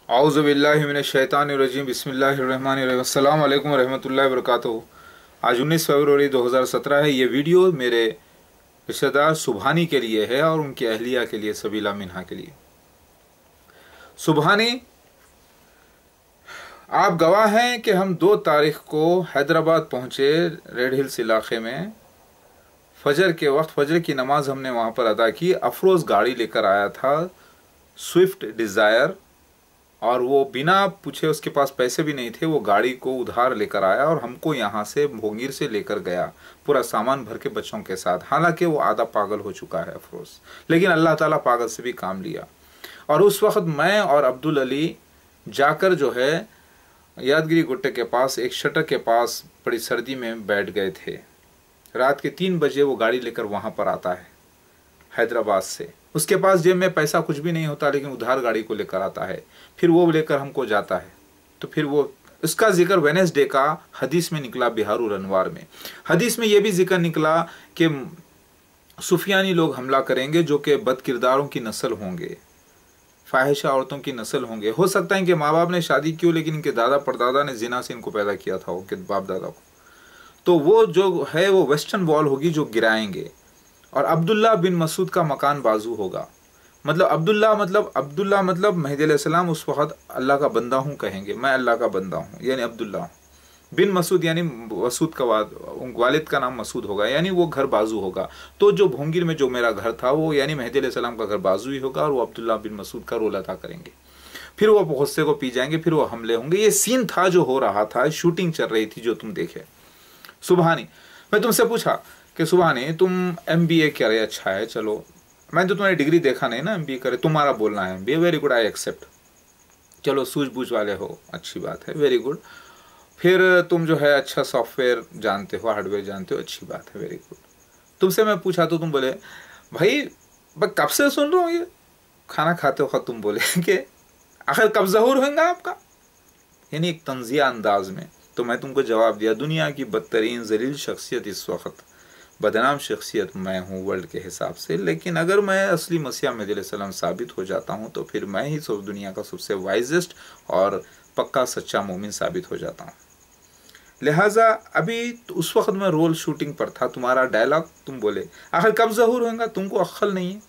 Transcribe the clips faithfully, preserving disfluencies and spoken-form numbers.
औज़ु बिल्लाहि मिनश शैतानिर रजीम बिस्मिल्लाहिर रहमानिर रहीम अस्सलामु अलैकुम व रहमतुल्लाहि व बरकातुहू। आज उन्नीस फरवरी दो हज़ार सत्रह है। ये वीडियो मेरे रिश्तेदार सुबहानी के लिए है और उनकी अहलिया के लिए, सबीला मिन्हा के लिए। सुबहानी, आप गवाह हैं कि हम दो तारीख को हैदराबाद पहुंचे, रेड हिल्स इलाके में। फजर के वक्त फजर की नमाज हमने वहां पर अदा की। अफरोज गाड़ी लेकर आया था, स्विफ्ट डिज़ायर, और वो बिना पूछे, उसके पास पैसे भी नहीं थे, वो गाड़ी को उधार लेकर आया और हमको यहाँ से भोंगीर से लेकर गया, पूरा सामान भर के बच्चों के साथ। हालांकि वो आधा पागल हो चुका है अफरोज, लेकिन अल्लाह ताला पागल से भी काम लिया। और उस वक्त मैं और अब्दुल अली जाकर जो है यादगिरी गुट्टे के पास एक शटर के पास बड़ी सर्दी में बैठ गए थे। रात के तीन बजे वो गाड़ी लेकर वहाँ पर आता है हैदराबाद से। उसके पास जेब में पैसा कुछ भी नहीं होता, लेकिन उधार गाड़ी को लेकर आता है। फिर वो लेकर हमको जाता है। तो फिर वो, इसका जिक्र वेनेसडे का हदीस में निकला, बिहारुल अनवार में। हदीस में ये भी जिक्र निकला कि सुफियानी लोग हमला करेंगे जो कि बदकिरदारों की नस्ल होंगे, फाहिशा औरतों की नस्ल होंगे। हो सकता है कि माँ बाप ने शादी की हो, लेकिन इनके दादा परदादा ने जिना से इनको पैदा किया था, उनके बाप दादा को। तो वो जो है वो वेस्टर्न वॉल होगी जो गिराएंगे। और अब्दुल्ला बिन मसूद का मकान बाजू होगा। मतलब अब्दुल्ला मतलब अब्दुल्ला मतलब महदी अलैहिस्सलाम उस वक्त अल्लाह का बंदा हूँ कहेंगे, मैं अल्लाह का बंदा हूँ, यानी अब्दुल्ला हूँ। बिन मसूद यानी मसूद का वालिद का नाम मसूद होगा, यानी वो घर बाजू होगा। तो जो भोंगीर में जो मेरा घर था वो यानी महदी अलैहिस्सलाम का घर बाजू ही होगा, और वो अब्दुल्ला बिन मसूद का रोल अदा करेंगे। फिर वो गुस्से को पी जाएंगे, फिर वो हमले होंगे। ये सीन था जो हो रहा था, शूटिंग चल रही थी जो तुम देखे। सुबहानी, मैं तुमसे पूछा कि सुबहानी तुम एम बी ए करे, अच्छा है, चलो मैं तो तुम्हारी डिग्री देखा नहीं ना, एम बी ए करे, तुम्हारा बोलना है M B A, very good, I accept. चलो सूझबूझ वाले हो, अच्छी बात है, वेरी गुड। फिर तुम जो है अच्छा सॉफ्टवेयर जानते हो, हार्डवेयर जानते हो, अच्छी बात है, वेरी गुड। तुमसे मैं पूछा तो तुम बोले भाई मैं कब से सुन रहा हूँ ये, खाना खाते हो तुम बोले कि आखिर कब ज़हूर होगा आपका, यानी एक तंजिया अंदाज में। तो मैं तुमको जवाब दिया, दुनिया की बदतरीन जलील शख्सियत इस वक्त, बदनाम शख्सियत मैं हूँ वर्ल्ड के हिसाब से, लेकिन अगर मैं असली मसीह महदी अलैहिस्सलाम साबित हो जाता हूँ तो फिर मैं ही सब दुनिया का सबसे वाइजेस्ट और पक्का सच्चा मोमिन साबित हो जाता हूँ। लिहाजा अभी तो उस वक्त मैं रोल शूटिंग पर था, तुम्हारा डायलॉग तुम बोले आखिर कब ज़हूर होगा, तुमको अक्ल नहीं है।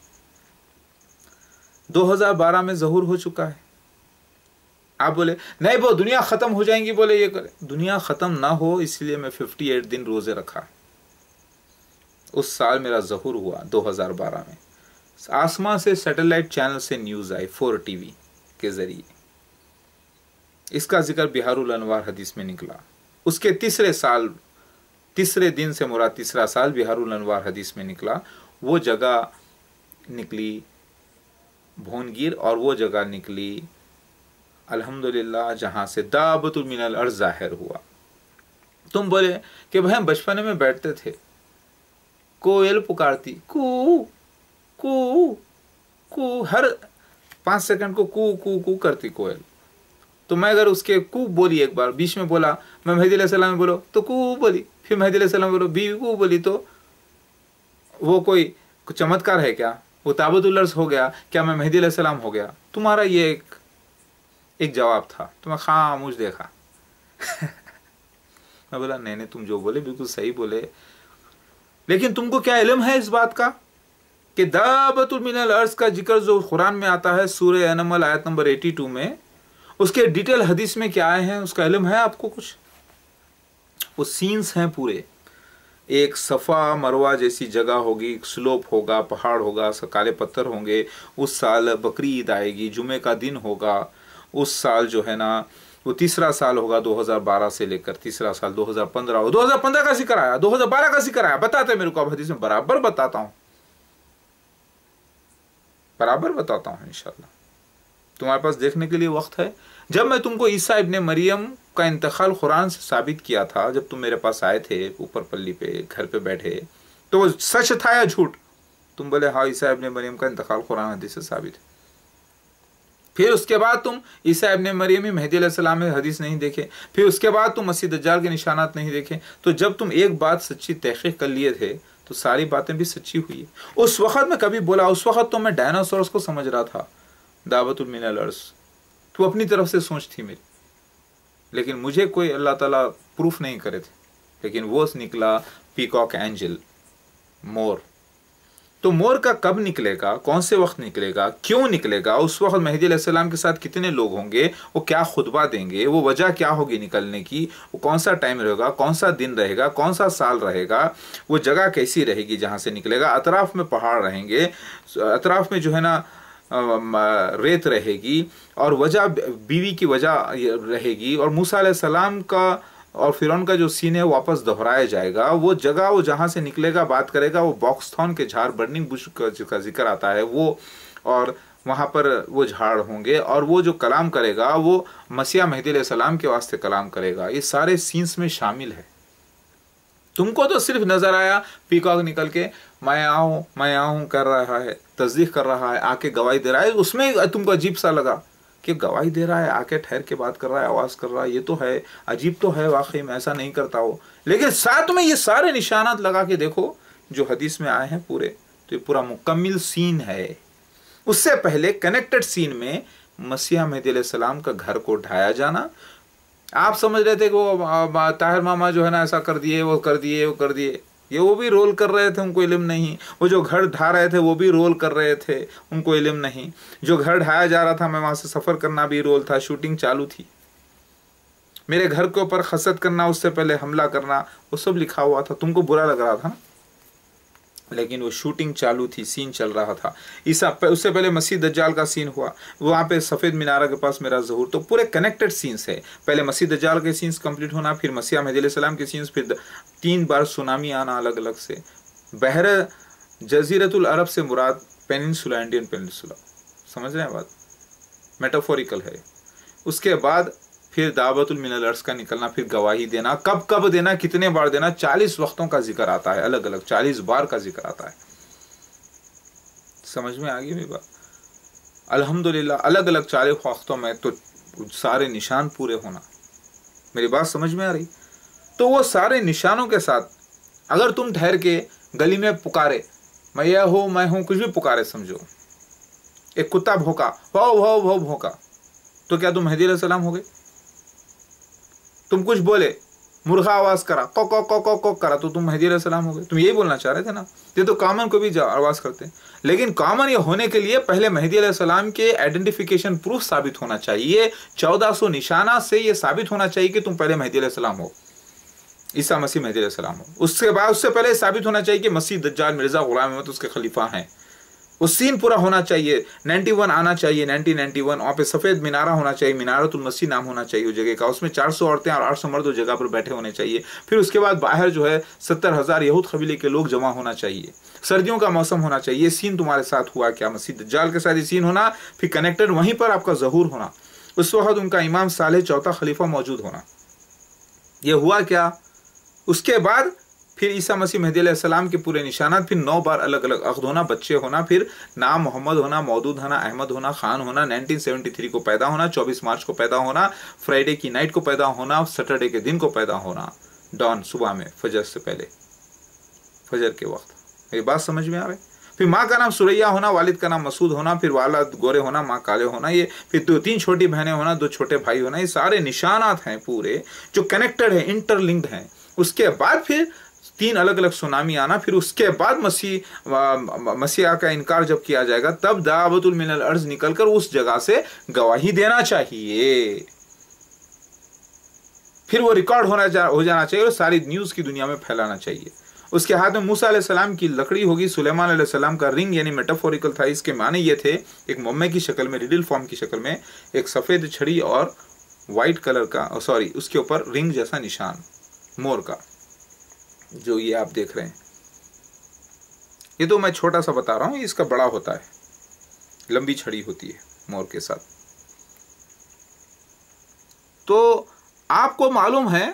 दो हज़ार बारह में ज़हूर हो चुका है। आप बोले नहीं वो दुनिया ख़त्म हो जाएंगी, बोले ये करे, दुनिया ख़त्म ना हो इसलिए मैं अट्ठावन दिन रोज़े रखा। उस साल मेरा ज़हूर हुआ दो हज़ार बारह में। आसमां से सैटेलाइट चैनल से न्यूज़ आई, फोर टीवी के ज़रिए। इसका जिक्र बिहारुल अनवार हदीस में निकला। उसके तीसरे साल, तीसरे दिन से मुराद तीसरा साल बिहारुल अनवार हदीस में निकला। वो जगह निकली भोनगीर, और वो जगह निकली अल्हम्दुलिल्लाह जहाँ से दाबत अल अर्ज ज़ाहिर हुआ। तुम बोले कि भाई हम बचपन में बैठते थे, कोयल पुकारती कू कू कू, हर पाँच सेकंड को कू कू कू करती कोयल। तो मैं अगर उसके कू बोली, एक बार बीच में बोला मैं महदी अलैहिस्सलाम में बोलो तो कू बोली, फिर महदी अलैहिस्सलाम बोलो बी कू बोली, तो वो कोई चमत्कार है क्या, वो दाबत अल अर्ज हो गया क्या, मैं महदी अलैहिस्सलाम हो गया? तुम्हारा ये एक एक जवाब था। तो मैं खामोश देखा। मैं बोला नहीं नहीं, तुम जो बोले बिल्कुल सही बोले, लेकिन तुमको क्या इल्म है इस बात का कि दाबत अल अर्ज का जिक्र जो कुरान में आता है सूरह अनमल आयत नंबर बयासी में, उसके डिटेल हदीस में क्या आए हैं, उसका इल्म है आपको कुछ? वो सीन्स हैं पूरे। एक सफ़ा मरवा जैसी जगह होगी, स्लोप होगा, पहाड़ होगा, काले पत्थर होंगे। उस साल बकरी ईद आएगी, जुमे का दिन होगा। उस साल जो है ना वो तीसरा साल होगा, दो हज़ार बारह से लेकर तीसरा साल दो हज़ार पंद्रह हो। दो हज़ार पंद्रह का जिक्र आया, दो हज़ार बारह का जिक्र आया, बताते मेरे को, अब हदीस में बराबर बताता हूं, बराबर बताता हूं इंशाल्लाह। तुम्हारे पास देखने के लिए वक्त है। जब मैं तुमको ईसा इब्ने मरियम का इंतकाल कुरान से साबित किया था, जब तुम मेरे पास आए थे ऊपर पल्ली पे घर पे बैठे, तो वो सच था या झूठ? तुम बोले हाँ ईसा इब्ने मरियम का इंतकाल कुरान हदीस से साबित है। फिर उसके बाद तुम ईसा इब्ने मरियम ही महदी अलैहिस्सलाम में हदीस नहीं देखे, फिर उसके बाद तुम मसीह दज्जाल के निशानात नहीं देखे। तो जब तुम एक बात सच्ची तहकीक कर लिए थे तो सारी बातें भी सच्ची हुई। उस वक्त मैं कभी बोला, उस वक्त तो मैं डायनासोरस को समझ रहा था, दाबत अल अर्ज। तो अपनी तरफ से सोच थी मेरी, लेकिन मुझे कोई अल्लाह ताला प्रूफ नहीं करे थे, लेकिन वो निकला पीकॉक एंजल, मोर। तो मोर का कब निकलेगा, कौन से वक्त निकलेगा, क्यों निकलेगा, उस वक्त मेहदी अलैहिस्सलाम के साथ कितने लोग होंगे, वो क्या खुतबा देंगे, वो वजह क्या होगी निकलने की, वो कौन सा टाइम रहेगा, कौन सा दिन रहेगा, कौन सा साल रहेगा, वो जगह कैसी रहेगी जहाँ से निकलेगा, अतराफ में पहाड़ रहेंगे, अतराफ में जो है ना रेत रहेगी, और वजह बीवी की वजह रहेगी, और मूसा अलैहिस्सलाम का और फिरौन का जो सीन है वापस दोहराया जाएगा। वो जगह, वो जहाँ से निकलेगा बात करेगा, वो बॉक्सथॉन के झाड़, बर्निंग बुश का जिक्र आता है वो, और वहाँ पर वो झाड़ होंगे, और वो जो कलाम करेगा वो मसीह मेहदी अलैहिस्सलाम के वास्ते कलाम करेगा। ये सारे सीन्स में शामिल है। तुमको तो सिर्फ नजर आया पीकॉक निकल के मैं आऊँ मैं आऊँ कर रहा है, तस्दीक कर रहा है, आके गवाही दे रहा है, उसमें तुमको अजीब सा लगा कि गवाही दे रहा है, आके ठहर के बात कर रहा है, आवाज कर रहा है, ये तो है अजीब, तो है वाकई में ऐसा नहीं करता हो। लेकिन साथ में ये सारे निशानात लगा के देखो जो हदीस में आए हैं पूरे, तो ये पूरा मुकम्मिल सीन है। उससे पहले कनेक्टेड सीन में मसीह मेहदी अलैहिस्सलाम का घर को ढाया जाना। आप समझ रहे थे कि वो ताहिर मामा जो है ना ऐसा कर दिए, वो कर दिए, वो कर दिए, ये वो भी रोल कर रहे थे, उनको इल्म नहीं। वो जो घर ढा रहे थे वो भी रोल कर रहे थे, उनको इल्म नहीं। जो घर ढाया जा रहा था, मैं वहां से सफर करना भी रोल था, शूटिंग चालू थी। मेरे घर के ऊपर खसत करना, उससे पहले हमला करना, वो सब लिखा हुआ था। तुमको बुरा लग रहा था ना, लेकिन वो शूटिंग चालू थी, सीन चल रहा था। ईसा उससे पहले मसीह दज्जाल का सीन हुआ, वहाँ पे सफ़ेद मीनारा के पास मेरा ज़हूर। तो पूरे कनेक्टेड सीन्स है। पहले मसीह दज्जाल के सीन्स कंप्लीट होना, फिर मसीह मेहदी अलैहिस्सलाम के सीन्स, फिर तीन बार सुनामी आना अलग अलग से। बहर जजीरतुल अरब से मुराद पेनिनसुला, इंडियन पेनिनसुला, समझ रहे हैं बात, मेटाफोरिकल है। उसके बाद फिर दाबतुल मिनल अर्ज़ का निकलना, फिर गवाही देना, कब कब देना, कितने बार देना, चालीस वक्तों का जिक्र आता है, अलग अलग चालीस बार का जिक्र आता है। समझ में आ गई मेरी बात? अल्हम्दुलिल्लाह अलग अलग चालीस वक्तों में तो सारे निशान पूरे होना। मेरी बात समझ में आ रही? तो वो सारे निशानों के साथ अगर तुम ठहर के गली में पुकारे, मैं यह हूं मैं हूं, कुछ भी पुकारे, समझो एक कुत्ता भौंका, भाव भाव भाव भौंका, तो क्या तुम मेहदी अलैहिस्सलाम हो गए? तुम कुछ बोले, मुर्गा आवाज करा, को को को को को करा, तो तुम मेहदी अलैहिस्सलाम हो गए। तुम यही बोलना चाह रहे थे ना? ये तो कॉमन को भी आवाज करते हैं, लेकिन कॉमन ये होने के लिए पहले मेहदी अलैहिस्सलाम के आइडेंटिफिकेशन प्रूफ साबित होना चाहिए। चौदह सौ निशाना से ये साबित होना चाहिए कि तुम पहले मेहदी अलैहिस्सलाम हो, ईसा मसीह मेहदी अलैहिस्सलाम हो। उसके बाद उससे पहले साबित होना चाहिए कि मसीह दज्जाल मिर्जा गुलाम अहमद उसके खलीफा हैं। वो सीन पूरा होना चाहिए, इक्यानवे आना चाहिए, उन्नीस सौ इक्यानवे, वहाँ पे सफ़ेद मीनारा होना चाहिए, मीनारतुल मसीह नाम होना चाहिए उस जगह का। उसमें चार सौ औरतें और आठ सौ मर्द उस जगह पर बैठे होने चाहिए। फिर उसके बाद बाहर जो है सत्तर हज़ार यहूद कबीले के लोग जमा होना चाहिए। सर्दियों का मौसम होना चाहिए। ये सीन तुम्हारे साथ हुआ क्या? मसीह दज्जाल के साथ ये सीन होना, फिर कनेक्टेड वहीं पर आपका ज़हूर होना, उस वक्त उनका इमाम सालेह चौथा खलीफा मौजूद होना। ये हुआ क्या? उसके बाद फिर ईसा मसीह मेहदी अलैहिस्सलाम के पूरे निशानात, फिर नौ बार अलग अलग अख्द होना, बच्चे होना, फिर नाम मोहम्मद होना, मौदूद होना, अहमद होना, खान होना, उन्नीस सौ तिहत्तर को पैदा होना, चौबीस मार्च को पैदा होना, फ्राइडे की नाइट को पैदा होना, सैटरडे के दिन को पैदा होना, डॉन सुबह में, फजर से पहले, फजर के वक्त। ये बात समझ में आ रही? फिर माँ का नाम सुरैया होना, वालिद का नाम मसूद होना, फिर वालिद गोरे होना, माँ काले होना, ये फिर दो तीन छोटी बहनें होना, दो छोटे भाई होना। ये सारे निशानात हैं पूरे जो कनेक्टेड है, इंटरलिंक्ड हैं। उसके बाद फिर तीन अलग अलग सुनामी आना, फिर उसके बाद मसीह मसीहा का इनकार जब किया जाएगा, तब दाबतुल मिनल अर्ज़ निकलकर उस जगह से गवाही देना चाहिए। फिर वो रिकॉर्ड होना जा, हो जाना चाहिए और सारी न्यूज की दुनिया में फैलाना चाहिए। उसके हाथ में मूसा अलैहिस्सलाम की लकड़ी होगी, सुलेमान अलैहिस्सलाम का रिंग, यानी मेटाफोरिकल था। इसके माने ये थे, एक मोम्मे की शक्ल में, रिडल फॉर्म की शक्ल में, एक सफेद छड़ी और व्हाइट कलर का, सॉरी उसके ऊपर रिंग जैसा निशान मोर का, जो ये आप देख रहे हैं। ये तो मैं छोटा सा बता रहा हूं, इसका बड़ा होता है, लंबी छड़ी होती है मोर के साथ। तो आपको मालूम है,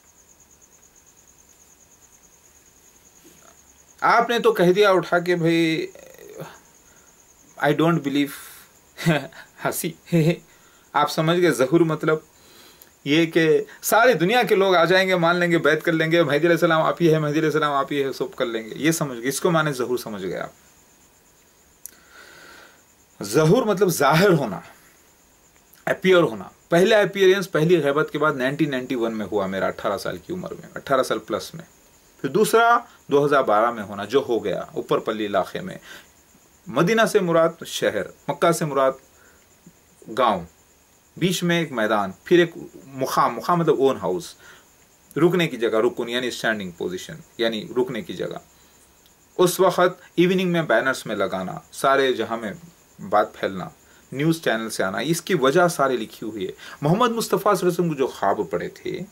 आपने तो कह दिया उठा के भाई आई डोंट बिलीव, हंसी आप समझ गए ज़हूर मतलब ये कि सारी दुनिया के लोग आ जाएंगे, मान लेंगे, बैत कर लेंगे, मेहदी अलैहिस्सलाम आप ही है, मेहदी अलैहिस्सलाम आप ही है, सब कर लेंगे। ये समझ गए, इसको माने ज़हूर समझ गए आप। ज़हूर मतलब जाहिर होना, अपीयर होना, पहला अपीयरेंस पहली गैबत के बाद नाइनटीन नाइंटी वन में हुआ मेरा अठारह साल की उम्र में, अठारह साल प्लस में। फिर दूसरा दो हज़ार बारह में होना जो हो गया ऊपर पल्ली इलाके में। मदीना से मुराद शहर, मक्का से मुराद गांव, बीच में एक मैदान, फिर एक मुखाम, मुखाम मतलब ओन हाउस, रुकने की जगह, रुकन यानी स्टैंडिंग पोजीशन यानी रुकने की जगह। उस वक्त इवनिंग में बैनर्स में लगाना, सारे जहां में बात फैलना, न्यूज़ चैनल से आना, इसकी वजह सारी लिखी हुई है। मोहम्मद मुस्तफ़ा सल्लल्लाहु अलैहि वसल्लम को जो ख्वाब पड़े थे,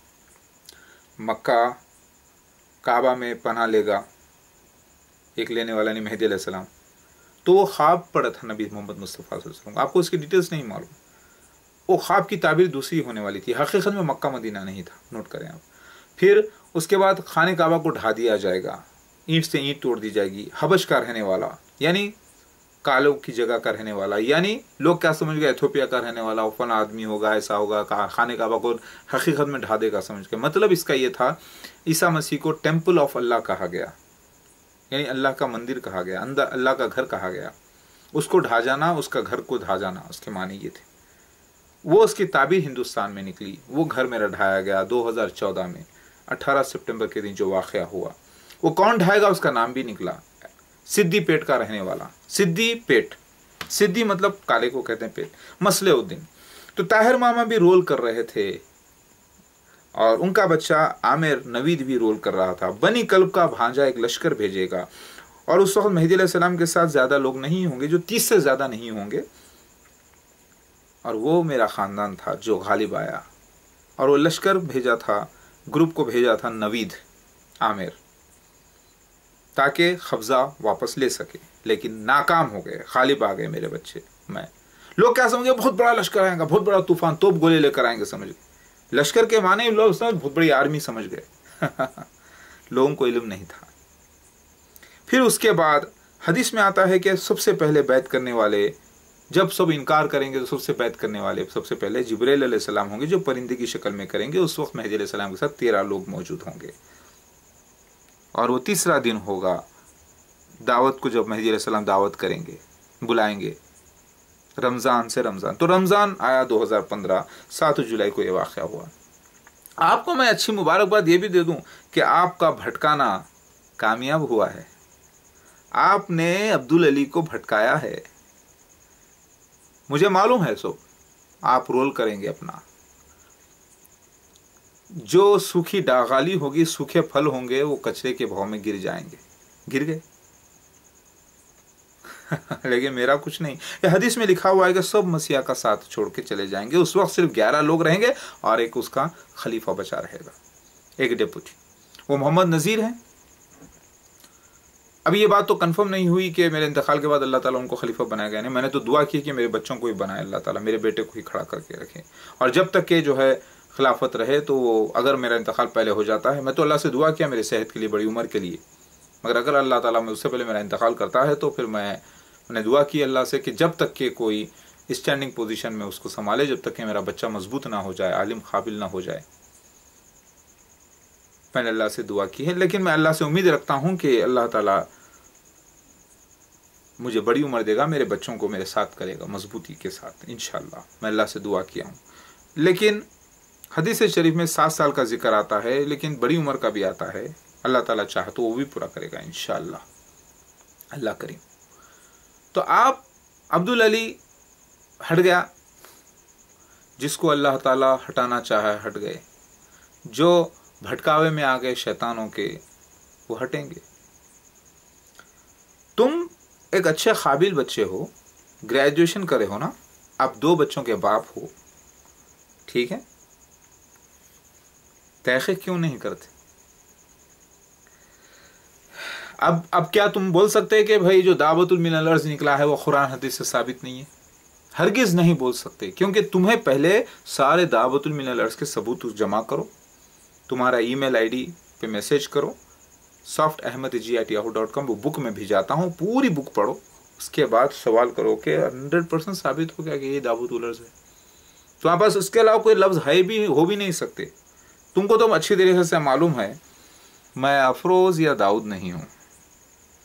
मक्का काबा में पनाह लेगा एक लेने वाला नहीं मेहदी अलैहिस्सलाम, तो वो ख्वाब पड़ा था नबी मोहम्मद मुस्तफ़ा सल्लल्लाहु अलैहि वसल्लम। आपको उसकी डिटेल्स नहीं मालूम, वो ख्वाब की ताबीर दूसरी होने वाली थी, हकीकत में मक्का मदीना नहीं था, नोट करें आप। फिर उसके बाद खाने काबा को ढा दिया जाएगा, ईंट से ईंट तोड़ दी जाएगी, हबश का रहने वाला यानी कालों की जगह का रहने वाला, यानी लोग क्या समझ गए इथियोपिया का रहने वाला फन आदमी होगा, ऐसा होगा, खाने काबा को हकीकत में ढा देगा समझ के। मतलब इसका ये था ईसा मसीह को टेम्पल ऑफ अल्लाह कहा गया, यानी अल्लाह का मंदिर कहा गया, अंदर अल्लाह का घर कहा गया। उसको ढा जाना, उसका घर को ढा जाना, उसके मानी ये थे। वो उसकी ताबीर हिंदुस्तान में निकली, वो घर मेरा ढाया गया दो हज़ार चौदह में, अठारह सितंबर के दिन जो वाक़या हुआ। वो कौन ढाएगा उसका नाम भी निकला, सिद्दी पेट का रहने वाला, सिद्दी पेट, सिद्दी मतलब काले को कहते हैं पेट, मसले उद्दीन। तो ताहिर मामा भी रोल कर रहे थे और उनका बच्चा आमिर नवीद भी रोल कर रहा था। बनी कल्ब का भांजा एक लश्कर भेजेगा और उस वक्त मेहदी अलैहिस्सलाम के साथ ज्यादा लोग नहीं होंगे, जो तीस से ज्यादा नहीं होंगे, और वो मेरा खानदान था जो गालिब आया। और वो लश्कर भेजा था, ग्रुप को भेजा था नवीद आमिर, ताकि कब्जा वापस ले सके, लेकिन नाकाम हो गए, गालिब आ गए मेरे बच्चे। मैं लोग क्या समझे, बहुत बड़ा लश्कर आएगा, बहुत बड़ा तूफान, तोप गोले लेकर आएंगे, समझ गए। लश्कर के माने लोग समझ बहुत बड़ी आर्मी समझ गए लोगों को इल्म नहीं था। फिर उसके बाद हदीस में आता है कि सबसे पहले बैत करने वाले, जब सब इनकार करेंगे तो सबसे बैत करने वाले सबसे पहले जिब्राइल अलैहिस्सलाम होंगे, जो परिंदे की शक्ल में करेंगे। उस वक्त मेहदी अलैहिस्सलाम के साथ तेरह लोग मौजूद होंगे। और वो तीसरा दिन होगा दावत को, जब मेहदी अलैहिस्सलाम दावत करेंगे, बुलाएंगे रमज़ान से रमज़ान। तो रमज़ान आया दो हज़ार पंद्रह, सात जुलाई को ये वाक़या हुआ। आपको मैं अच्छी मुबारकबाद ये भी दे दूं कि आपका भटकाना कामयाब हुआ है। आपने अब्दुल अली को भटकाया है, मुझे मालूम है। सब आप रोल करेंगे अपना, जो सूखी डागाली होगी, सूखे फल होंगे, वो कचरे के भाव में गिर जाएंगे, गिर गए लेकिन मेरा कुछ नहीं। ये हदीस में लिखा हुआ है कि सब मसीहा का साथ छोड़ के चले जाएंगे। उस वक्त सिर्फ ग्यारह लोग रहेंगे और एक उसका खलीफा बचा रहेगा, एक डेपुटी, वो मोहम्मद नज़ीर हैं। अभी ये बात तो कंफर्म नहीं हुई कि मेरे इंतकाल के बाद अल्लाह ताला उनको खलीफा बनाएगा। नहीं, मैंने तो दुआ की कि मेरे बच्चों को ही बनाए अल्लाह ताला, मेरे बेटे को ही खड़ा करके रखे, और जब तक के जो है खिलाफत रहे, तो अगर मेरा इंतकाल पहले हो जाता है, मैं तो अल्लाह से दुआ किया मेरे सेहत के लिए, बड़ी उम्र के लिए, मगर अगर अल्लाह ताला में उससे पहले मेरा इंतकाल करता है तो फिर मैं मैंने दुआ की अल्लाह से कि जब तक के कोई स्टैंडिंग पोजीशन में उसको संभाले, जब तक कि मेरा बच्चा मजबूत ना हो जाए, आलिम काबिल ना हो जाए, मैंने अल्लाह से दुआ की है। लेकिन मैं अल्लाह से उम्मीद रखता हूँ कि अल्लाह ताला मुझे बड़ी उम्र देगा, मेरे बच्चों को मेरे साथ करेगा मजबूती के साथ, इंशाअल्लाह। मैं अल्लाह से दुआ किया हूँ। लेकिन हदीस शरीफ में सात साल का जिक्र आता है, लेकिन बड़ी उम्र का भी आता है। अल्लाह ताला चाहे तो वो भी पूरा करेगा इंशाअल्लाह, अल्लाह करीम। तो आप अब्दुल अली हट गया, जिसको अल्लाह ताला हटाना चाहे हट गए, जो भटकावे में आ गए शैतानों के, वो हटेंगे। तुम एक अच्छे काबिल बच्चे हो, ग्रेजुएशन करे हो ना, आप दो बच्चों के बाप हो, ठीक है, तहक़ीक़ क्यों नहीं करते? अब अब क्या तुम बोल सकते हैं कि भाई जो दाबतुल मिनल अर्ज़ निकला है वो कुरान हदीस से साबित नहीं है? हरगिज़ नहीं बोल सकते, क्योंकि तुम्हें पहले सारे दाबतुल मिनल अर्ज़ के सबूत जमा करो, तुम्हारा ईमेल आईडी पे मैसेज करो, सॉफ्ट Ahmad G at Yahoo dot com, वो बुक में भिजाता हूँ, पूरी बुक पढ़ो, उसके बाद सवाल करो कि हंड्रेड परसेंट साबित हो गया कि ये दाबतुल अर्ज़ है। तुम्हारे पास इसके अलावा कोई लफ्ज़ है भी, हो भी नहीं सकते। तुमको तो अच्छी तरीके से मालूम है मैं अफरोज़ या दाऊद नहीं हूँ,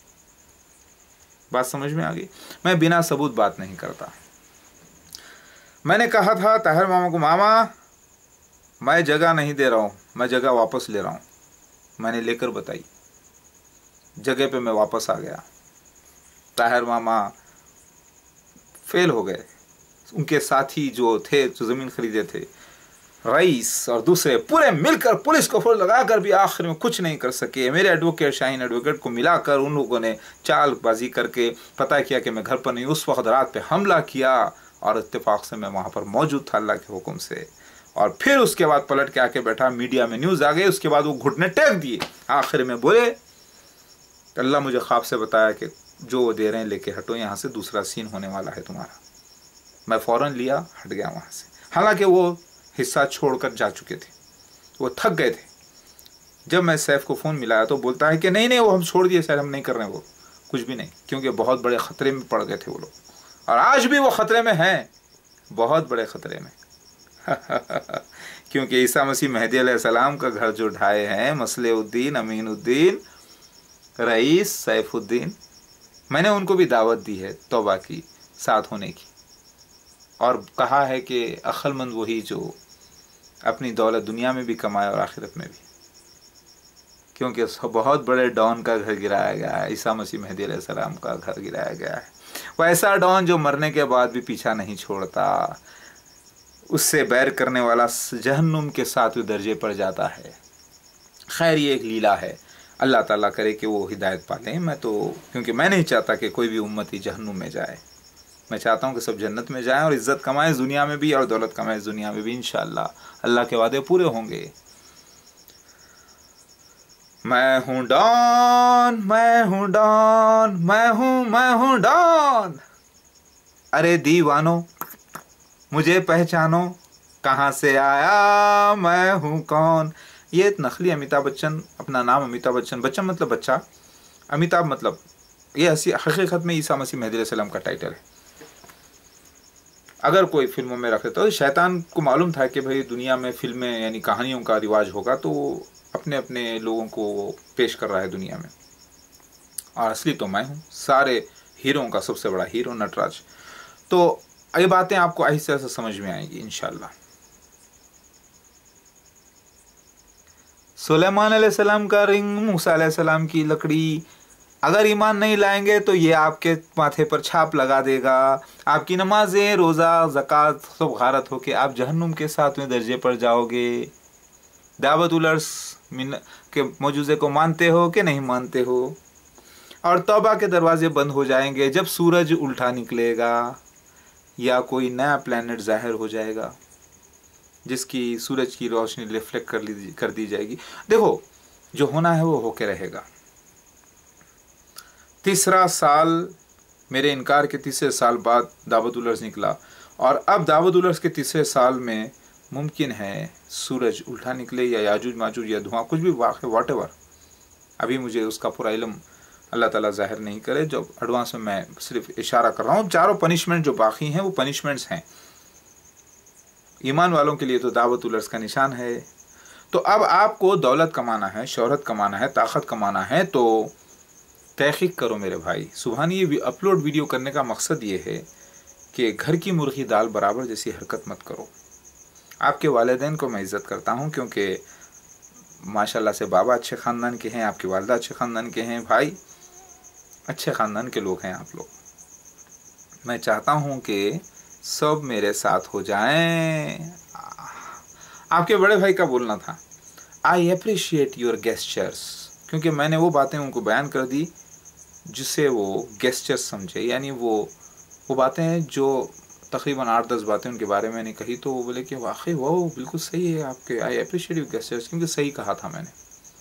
बात समझ में आ गई? मैं बिना सबूत बात नहीं करता। मैंने कहा था ताहिर मामा को, मामा मैं जगह नहीं दे रहा हूँ, मैं जगह वापस ले रहा हूँ। मैंने लेकर बताई, जगह पे मैं वापस आ गया। ताहिर मामा फेल हो गए। उनके साथी जो थे, जो ज़मीन खरीदे थे, रईस और दूसरे पूरे मिलकर पुलिस को फोड़ लगाकर भी आखिर में कुछ नहीं कर सके। मेरे एडवोकेट शाहीन एडवोकेट को मिलाकर उन लोगों ने चालबाजी करके पता किया कि मैं घर पर नहीं। उस वक्त रात पे हमला किया और इत्तेफाक से मैं वहाँ पर मौजूद था अल्लाह के हुक्म से। और फिर उसके बाद पलट के आके बैठा, मीडिया में न्यूज़ आ गई। उसके बाद वो घुटने टेक दिए। आखिर में बोले, अल्लाह मुझे ख्वाब से बताया कि जो वो दे रहे हैं लेके हटो, यहाँ से दूसरा सीन होने वाला है तुम्हारा। मैं फ़ौरन लिया, हट गया वहाँ से। हालांकि वो हिस्सा छोड़कर जा चुके थे, वो थक गए थे। जब मैं सैफ को फ़ोन मिलाया तो बोलता है कि नहीं नहीं वो हम छोड़ दिए सर, हम नहीं कर रहे हैं वो कुछ भी नहीं, क्योंकि बहुत बड़े ख़तरे में पड़ गए थे वो लोग। और आज भी वो ख़तरे में हैं, बहुत बड़े ख़तरे में। क्योंकि ईसा मसीह मेहदी अलैहिस्सलाम का घर जो ढाए हैं, मसलेउद्दीन, अमीनुद्दीन, रईस, सैफुद्दीन, मैंने उनको भी दावत दी है तौबा की, साथ होने की। और कहा है कि अक्लमंद वही जो अपनी दौलत दुनिया में भी कमाए और आखिरत में भी, क्योंकि बहुत बड़े डॉन का घर गिराया गया है। ईसा मसीह मेहदी अलैहिस्सलाम का घर गिराया गया है। वो ऐसा डॉन जो मरने के बाद भी पीछा नहीं छोड़ता, उससे बैर करने वाला जहन्नुम के सातवें दर्जे पर जाता है। खैर ये एक लीला है, अल्लाह ताला करे कि वो हिदायत पालें। मैं तो, क्योंकि मैं नहीं चाहता कि कोई भी उम्मती जहन्नुम में जाए, मैं चाहता हूँ कि सब जन्नत में जाएं और इज़्ज़त कमाएं दुनिया में भी और दौलत कमाएं दुनिया में भी। इंशाअल्लाह अल्लाह के वादे पूरे होंगे। मैं हूँ डॉन, मैं हूँ डॉन, मैं हूँ मैं हूँ डॉन। अरे दीवानो मुझे पहचानो, कहाँ से आया मैं हूँ कौन। ये नकली अमिताभ बच्चन, अपना नाम अमिताभ बच्चन, बच्चन मतलब बच्चा, अमिताभ मतलब, ये हकीकत में ईसा मसीह मेहदी अलैहिस्सलाम का टाइटल है। अगर कोई फिल्मों में रखे तो शैतान को मालूम था कि भाई दुनिया में फिल्में यानी कहानियों का रिवाज होगा, तो अपने अपने लोगों को पेश कर रहा है दुनिया में। और असली तो मैं हूँ, सारे हीरों का सबसे बड़ा हीरो नटराज। तो ये बातें आपको आहिस्ते आहिस्ते समझ में आएंगी इंशाअल्लाह। सुलेमान अलैहिस्सलाम का रिंग, मूसा अलैहिस्सलाम की लकड़ी, अगर ईमान नहीं लाएंगे तो ये आपके माथे पर छाप लगा देगा। आपकी नमाजें, रोज़ा, ज़कात सब गारत होके आप जहन्नुम के सातवें दर्जे पर जाओगे। दाबत अल-अर्ज़ के मौजूज़े को मानते हो कि नहीं मानते हो? और तौबा के दरवाजे बंद हो जाएंगे जब सूरज उल्टा निकलेगा या कोई नया प्लैनेट ज़ाहिर हो जाएगा जिसकी सूरज की रोशनी रिफ्लेक्ट कर ली कर दी जाएगी। देखो जो होना है वो होके रहेगा। तीसरा साल, मेरे इनकार के तीसरे साल बाद दाबत अल-अर्ज़ निकला, और अब दाबत अल-अर्ज़ के तीसरे साल में मुमकिन है सूरज उल्टा निकले या याजूज माजूज या धुआं, कुछ भी वाक़ वॉट एवर। अभी मुझे उसका पूरा इल्म अल्लाह ताला ज़ाहिर नहीं करे, जो एडवांस में मैं सिर्फ इशारा कर रहा हूँ। चारों पनिशमेंट जो बाकी हैं वो पनिशमेंट्स हैं। ईमान वालों के लिए तो दाबत अल-अर्ज़ का निशान है। तो अब आपको दौलत कमाना है, शोहरत कमाना है, ताकत कमाना है, तो तहक़ीक़ करो मेरे भाई। सुबहानी ये अपलोड वीडियो करने का मकसद ये है कि घर की मुर्गी दाल बराबर जैसी हरकत मत करो। आपके वालिदैन को मैं इज़्ज़त करता हूँ क्योंकि माशाल्लाह से बाबा अच्छे ख़ानदान के हैं, आपकी वालिदा अच्छे ख़ानदान के हैं, भाई अच्छे ख़ानदान के लोग हैं आप लोग। मैं चाहता हूँ कि सब मेरे साथ हो जाएं। आपके बड़े भाई का बोलना था, आई अप्रिशिएट योर गेस्चर्स, क्योंकि मैंने वो बातें उनको बयान कर दी जिससे वो गेस्चर्स समझे, यानी वो वो बातें हैं जो तकरीबन आठ दस बातें उनके बारे में मैंने कही, तो वो बोले कि वाकई वो बिल्कुल सही है आपके, आई अप्रिशिएट योर गेस्चर्स, क्योंकि सही कहा था मैंने।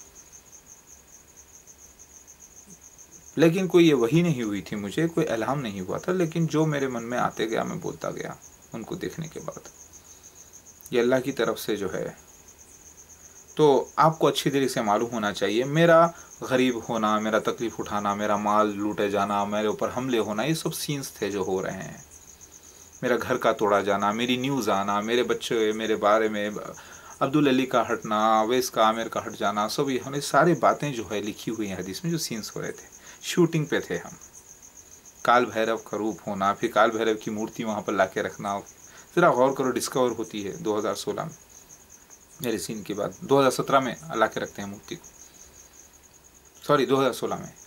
लेकिन कोई ये वही नहीं हुई थी, मुझे कोई इल्हाम नहीं हुआ था, लेकिन जो मेरे मन में आते गया मैं बोलता गया उनको देखने के बाद। ये अल्लाह की तरफ से जो है, तो आपको अच्छी तरीके से मालूम होना चाहिए। मेरा गरीब होना, मेरा तकलीफ़ उठाना, मेरा माल लूटे जाना, मेरे ऊपर हमले होना, ये सब सीन्स थे जो हो रहे हैं। मेरा घर का तोड़ा जाना, मेरी न्यूज़ आना, मेरे बच्चे मेरे बारे में, अब्दुल अली का हटना, अवैस का आमिर का हट जाना, सब ये हमें सारी बातें जो है लिखी हुई हैं हदीस में, जो सीन्स हो रहे थे। शूटिंग पे थे हम। काल भैरव का रूप होना, फिर काल भैरव की मूर्ति वहाँ पर ला के रखना, ज़रा गौर करो, डिस्कवर होती है दो हज़ार सोलह में मेरे सीन के बाद, दो हज़ार सत्रह में अल्लाह के रखते हैं मुफ्ती को, सॉरी दो हज़ार सोलह में।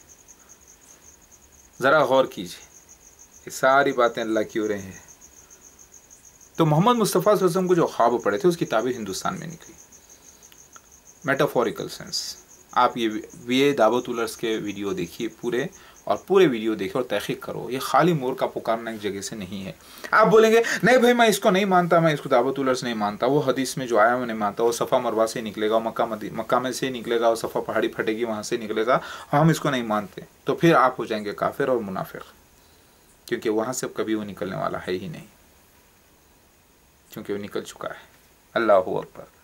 ज़रा गौर कीजिए, ये सारी बातें अल्लाह की हो रही हैं। तो मोहम्मद मुस्तफ़ा सल्लल्लाहु अलैहि वसल्लम को जो ख्वाब पड़े थे उसकी ताबीर हिंदुस्तान में निकली, मेटाफोरिकल सेंस। आप ये ये दावत उल अर्ज़ के वीडियो देखिए पूरे, और पूरे वीडियो देखिए और तहक़ीक़ करो। ये खाली मोर का पुकारना एक जगह से नहीं है। आप बोलेंगे नहीं भाई मैं इसको नहीं मानता, मैं इसको दावत उल अर्ज़ नहीं मानता, वो हदीस में जो आया मैं नहीं मानता, वो सफ़ा मरवा से निकलेगा, मक्का मक्का में से निकलेगा, और सफ़ा पहाड़ी फटेगी वहाँ से निकलेगा, हम इसको नहीं मानते, तो फिर आप हो जाएंगे काफिर और मुनाफिक, क्योंकि वहाँ से कभी वो निकलने वाला है ही नहीं, क्योंकि वो निकल चुका है। अल्लाहु अकबर।